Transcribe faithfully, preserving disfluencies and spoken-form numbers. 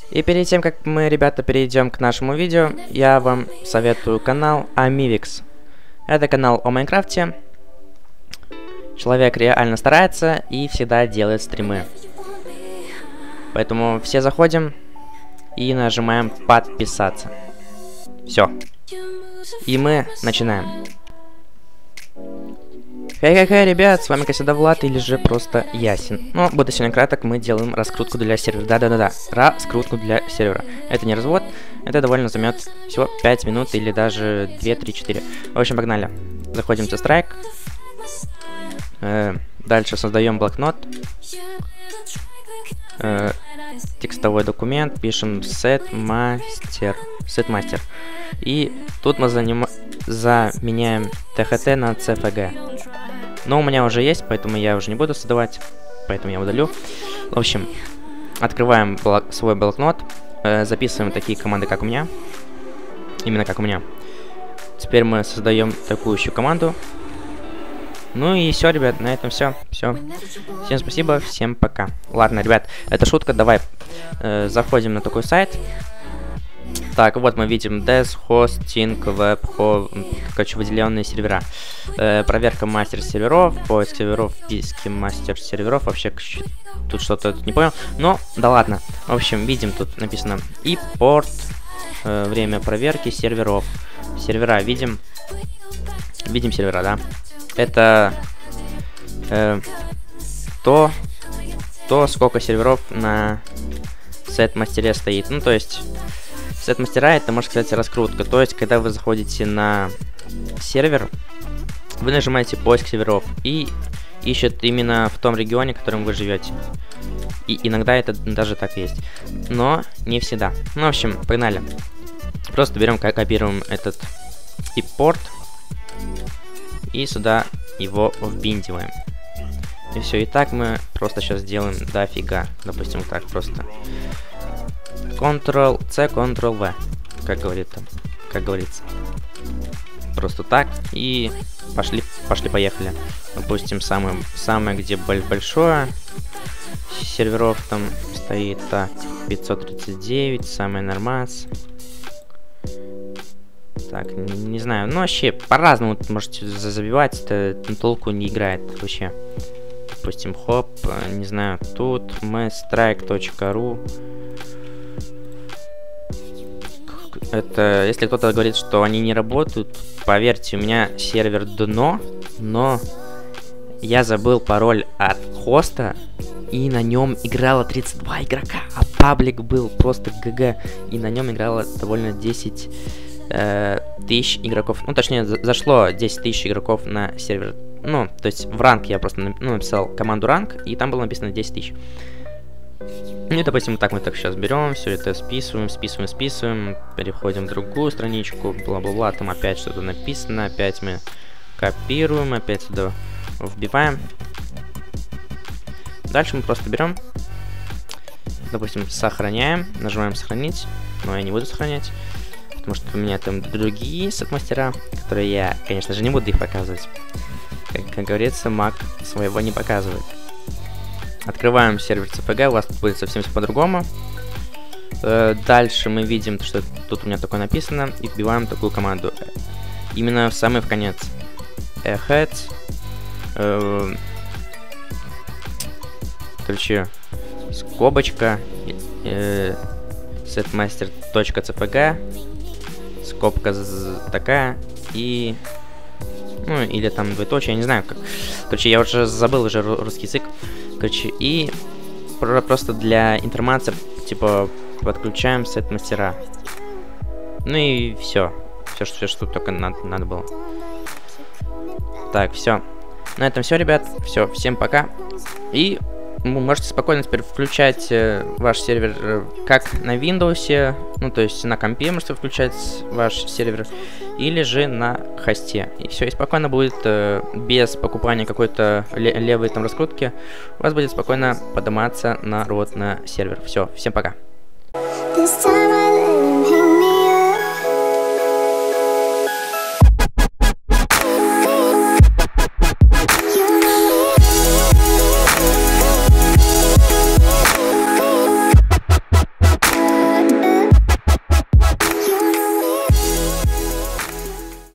И перед тем, как мы, ребята, перейдем к нашему видео, я вам советую канал Amivix. Это канал о Майнкрафте. Человек реально старается и всегда делает стримы. Поэтому все заходим и нажимаем подписаться. Все. И мы начинаем. Хей-хей-хей, ребят, с вами Косяда Влад или же просто Ясин. Но, буду сегодня краток, мы делаем раскрутку для сервера. Да-да-да-да, раскрутку для сервера. Это не развод, это довольно займет всего пять минут или даже два, три, четыре. В общем, погнали. Заходим в Strike. Э, дальше создаем блокнот. Э, текстовой документ, пишем set master. Set master. И тут мы заним... заменяем txt на cfg. Но у меня уже есть, поэтому я уже не буду создавать, поэтому я удалю. В общем, открываем блок, свой блокнот, э, записываем такие команды, как у меня. Именно как у меня. Теперь мы создаем такую еще команду. Ну и все, ребят, на этом все. Все. Всем спасибо, всем пока. Ладно, ребят, это шутка, давай э, заходим на такой сайт. Так, вот мы видим Desk, Hosting, Web, Ho, короче, выделенные сервера. Э, проверка мастер серверов, поиск серверов, диски мастер серверов. Вообще, тут что-то не понял. Но, да ладно. В общем, видим, тут написано и порт, э, время проверки серверов. Сервера видим. Видим сервера, да. Это э, то, то, сколько серверов на сет-мастере стоит. Ну, то есть... Сет-мастера — это, можно сказать, раскрутка. То есть, когда вы заходите на сервер, вы нажимаете поиск серверов и ищет именно в том регионе, в котором вы живете. И иногда это даже так есть. Но не всегда. Ну, в общем, погнали. Просто берем, копируем этот и порт. И сюда его вбиндиваем. И все. И так мы просто сейчас сделаем дофига. Допустим, так просто. контрол-C, контрол-V, как говорится, как говорится. Просто так и пошли, пошли, поехали. Допустим, самое, самое где большое серверов там стоит, так, пятьсот тридцать девять, самое нормас. Так, не, не знаю, ну вообще по-разному можете забивать, это на толку не играет вообще. Допустим, хоп, не знаю, тут mstrike точка ру. Это, если кто-то говорит, что они не работают, поверьте, у меня сервер дно, но я забыл пароль от хоста, и на нем играло тридцать два игрока, а паблик был просто ГГ, и на нем играло довольно десять э, тысяч игроков, ну точнее зашло десять тысяч игроков на сервер, ну то есть в ранг я просто ну, написал команду ранг, и там было написано десять тысяч. Ну, допустим, так мы так сейчас берем, все это списываем, списываем, списываем, переходим в другую страничку, бла-бла-бла, там опять что-то написано, опять мы копируем, опять сюда вбиваем. Дальше мы просто берем, допустим, сохраняем, нажимаем сохранить, но я не буду сохранять, потому что у меня там другие сет-мастера, которые я, конечно же, не буду их показывать. Как, как говорится, маг своего не показывает. Открываем сервер cfg, у вас тут будет совсем все по-другому. Э, дальше мы видим, что тут у меня такое написано, и вбиваем такую команду. Именно в самый в конец. Ahead. Э, короче, скобочка. Э, setmaster.cfg. Скобка такая. И... Ну, или там двоеточие, я не знаю как. Короче, я уже забыл уже русский язык. Короче, и про просто для информации, типа, подключаем сет-мастера. Ну и все. Все, что, все, что только надо, надо было. Так, все. На этом все, ребят. Все, всем пока. И вы можете спокойно теперь включать э, ваш сервер э, как на Windows, ну то есть на компе можете включать ваш сервер, или же на хосте. И все, и спокойно будет, э, без покупания какой-то левой там раскрутки, у вас будет спокойно подниматься народ на сервер. Все, всем пока.